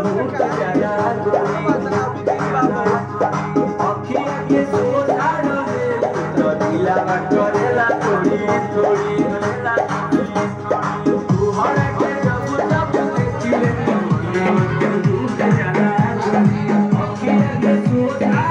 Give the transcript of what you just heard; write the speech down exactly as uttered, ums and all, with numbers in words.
बहुत प्यारा अखिया के सोझा रहे तो दिलवा करेला थोड़ी थोड़ी तुहरा के जब जब देखिले बहुत प्यारा अखिया के सोझा